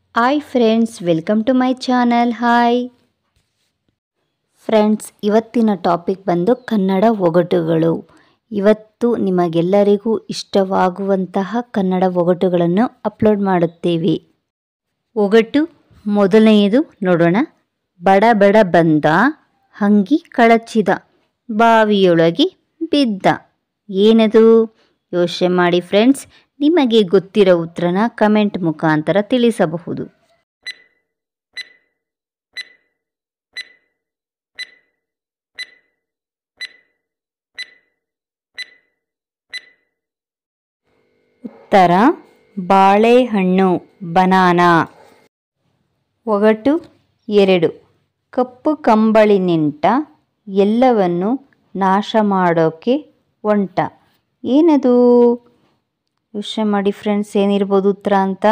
Hi friends, welcome to my channel. Hi friends, ಇವತ್ತಿನ topic ಬಂದು ಕನ್ನಡ ಒಗಟುಗಳು. ಇವತ್ತು ನಿಮಗೆಲ್ಲರಿಗೂ ಇಷ್ಟವಾಗುವಂತಹ ಕನ್ನಡ ಒಗಟುಗಳನ್ನು ಅಪ್ಲೋಡ್ ಮಾಡುತ್ತೇವೆ. ಒಗಟು ಮೊದಲನೆಯದು ನೋಡೋಣ. ಬಡ ಬಡ ಬಂದ, ಅಂಗಿ ಕಳಚಿದ, ಬಾವಿಯೊಳಗೆ ಬಿದ್ದ. ಏನದು? ಯೋಚನೆ ಮಾಡಿ ಫ್ರೆಂಡ್ಸ್. ನಿಮಗೆ ಗೊತ್ತಿರೋ ಉತ್ತರನ ಕಮೆಂಟ್ ಮುಖಾಂತರ ತಿಳಿಸಬಹುದು. ಉತ್ತರ ಬಾಳೆಹಣ್ಣು, ಬನಾನಾ. ಒಗಟು 2. ಕಪ್ಪು ಕಂಬಳಿನಿಂಟ, ಎಲ್ಲವನ್ನು ನಾಶ ಮಾಡೋಕೆ ಒಂಟ. ಏನದು? ಯೋಚನೆ ಮಾಡಿ ಫ್ರೆಂಡ್ಸ್, ಏನಿರ್ಬೋದು ಉತ್ತರ ಅಂತ.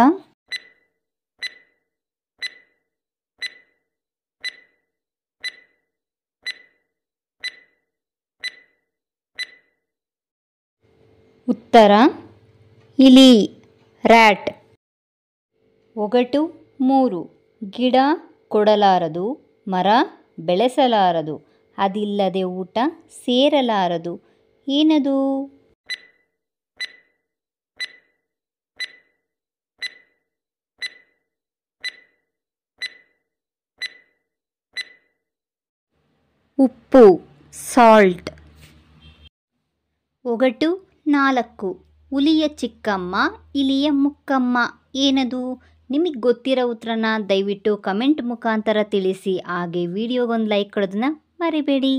ಉತ್ತರ ಇಲಿ, ರ್ಯಾಟ್. ಒಗಟು 3. ಗಿಡ ಕೊಡಲಾರದು, ಮರ ಬೆಳೆಸಲಾರದು, ಅದಿಲ್ಲದೆ ಊಟ ಸೇರಲಾರದು. ಏನದು? ಉಪ್ಪು, ಸಾಲ್ಟ್. ಒಗಟು 4. ಹುಲಿಯ ಚಿಕ್ಕಮ್ಮ, ಇಲಿಯ ಮುಕ್ಕಮ್ಮ. ಏನದು? ನಿಮಗೆ ಗೊತ್ತಿರೋ ಉತ್ತರನ ದಯವಿಟ್ಟು ಕಮೆಂಟ್ ಮುಖಾಂತರ ತಿಳಿಸಿ. ಹಾಗೆ ವಿಡಿಯೋಗೊಂದು ಲೈಕ್ ಕೊಡೋದನ್ನ ಮರಿಬೇಡಿ.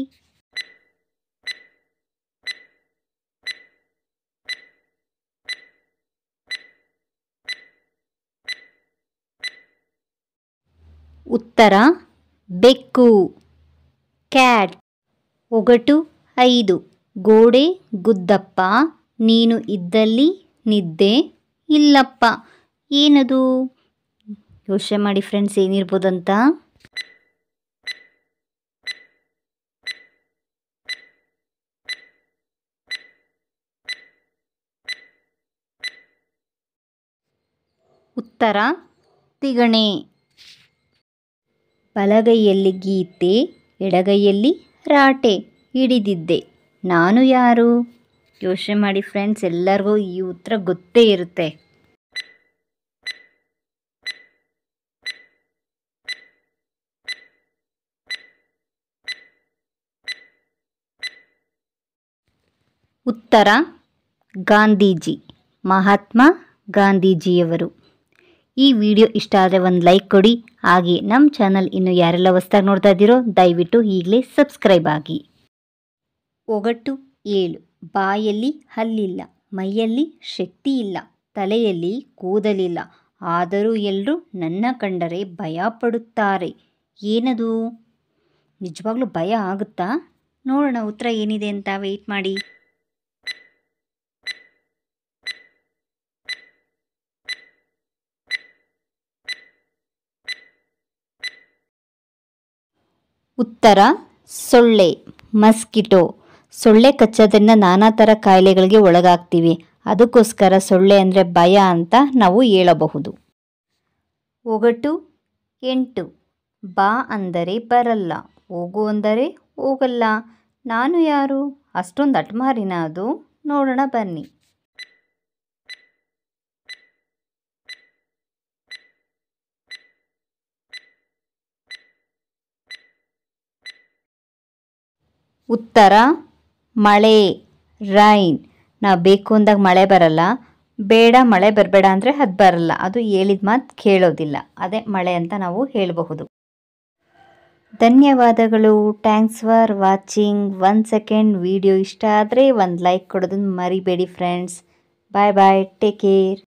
ಉತ್ತರ ಬೆಕ್ಕು, ಕ್ಯಾಟ್. ಒಗಟು 5. ಗೋಡೆ ಗುದ್ದಪ್ಪ, ನೀನು ಇದ್ದಲ್ಲಿ ನಿದ್ದೆ ಇಲ್ಲಪ್ಪ. ಏನದು? ಯೋಚನೆ ಮಾಡಿ ಫ್ರೆಂಡ್ಸ್, ಏನಿರ್ಬೋದಂತ. ಉತ್ತರ ತಿಗಣೆ. ಬಲಗೈಯಲ್ಲಿ ಗೀತೆ, ಎಡಗೈಯಲ್ಲಿ ರಾಟೆ, ಹಿಡಿದಿದ್ದೆ ನಾನು ಯಾರು? ಯೋಚನೆ ಮಾಡಿ ಫ್ರೆಂಡ್ಸ್, ಎಲ್ಲರಿಗೂ ಈ ಉತ್ತರ ಗೊತ್ತೇ ಇರುತ್ತೆ. ಉತ್ತರ ಗಾಂಧೀಜಿ, ಮಹಾತ್ಮ ಗಾಂಧೀಜಿಯವರು. ಈ ವಿಡಿಯೋ ಇಷ್ಟ ಆದರೆ ಒಂದು ಲೈಕ್ ಕೊಡಿ. ಹಾಗೆ ನಮ್ಮ ಚಾನಲ್ ಇನ್ನು ಯಾರೆಲ್ಲ ಹೊಸ್ದಾಗಿ ನೋಡ್ತಾ ಇದ್ದೀರೋ ದಯವಿಟ್ಟು ಈಗಲೇ ಸಬ್ಸ್ಕ್ರೈಬ್ ಆಗಿ. ಒಗಟು 7. ಬಾಯಲ್ಲಿ ಹಲ್ಲಿಲ್ಲ, ಮೈಯಲ್ಲಿ ಶಕ್ತಿ ಇಲ್ಲ, ತಲೆಯಲ್ಲಿ ಕೂದಲಿಲ್ಲ, ಆದರೂ ಎಲ್ಲರೂ ನನ್ನ ಕಂಡರೆ ಭಯ ಪಡುತ್ತಾರೆ. ಏನದು? ನಿಜವಾಗ್ಲೂ ಭಯ ಆಗುತ್ತಾ? ನೋಡೋಣ ಉತ್ತರ ಏನಿದೆ ಅಂತ. ವೆಯ್ಟ್ ಮಾಡಿ. ಉತ್ತರ ಸೊಳ್ಳೆ, ಮಸ್ಕಿಟೋ. ಸೊಳ್ಳೆ ಕಚ್ಚೋದ್ರಿಂದ ನಾನಾ ಥರ ಕಾಯಿಲೆಗಳಿಗೆ ಒಳಗಾಗ್ತೀವಿ. ಅದಕ್ಕೋಸ್ಕರ ಸೊಳ್ಳೆ ಅಂದರೆ ಭಯ ಅಂತ ನಾವು ಹೇಳಬಹುದು. ಒಗಟು 8. ಬಾ ಅಂದರೆ ಬರಲ್ಲ, ಹೋಗು ಅಂದರೆ ಹೋಗಲ್ಲ. ನಾನು ಯಾರು? ಅಷ್ಟೊಂದು ಅಟ್ಮಾರಿನ ಅದು? ನೋಡೋಣ ಬನ್ನಿ. ಉತ್ತರ ಮಳೆ, ರೈನ್. ನಾವು ಬೇಕು ಅಂದಾಗ ಮಳೆ ಬರಲ್ಲ, ಬೇಡ ಮಳೆ ಬರಬೇಡ ಅಂದರೆ ಅದು ಬರಲ್ಲ. ಅದು ಹೇಳಿದ ಮಾತು ಕೇಳೋದಿಲ್ಲ. ಅದೇ ಮಳೆ ಅಂತ ನಾವು ಹೇಳಬಹುದು. ಧನ್ಯವಾದಗಳು. Thanks for watching. 1 second. Video ಇಷ್ಟ ಆದರೆ ಒಂದು ಲೈಕ್ ಕೊಡೋದನ್ನು ಮರಿಬೇಡಿ friends. Bye bye. Take care.